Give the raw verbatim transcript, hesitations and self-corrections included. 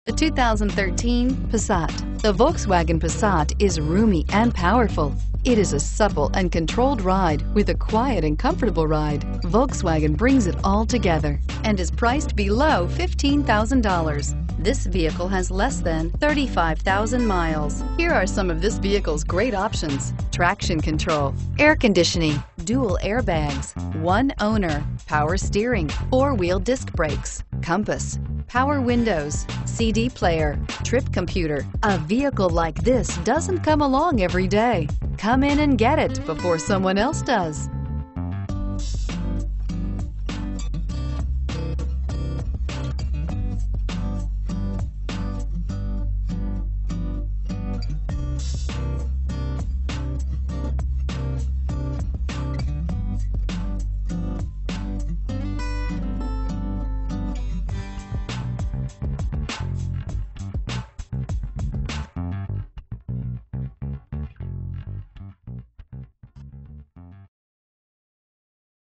The two thousand thirteen Passat. The Volkswagen Passat is roomy and powerful. It is a supple and controlled ride with a quiet and comfortable ride. Volkswagen brings it all together and is priced below fifteen thousand dollars. This vehicle has less than thirty-five thousand miles. Here are some of this vehicle's great options: traction control, air conditioning, dual airbags, one owner, power steering, four-wheel disc brakes, compass, power windows, C D player, trip computer. A vehicle like this doesn't come along every day. Come in and get it before someone else does.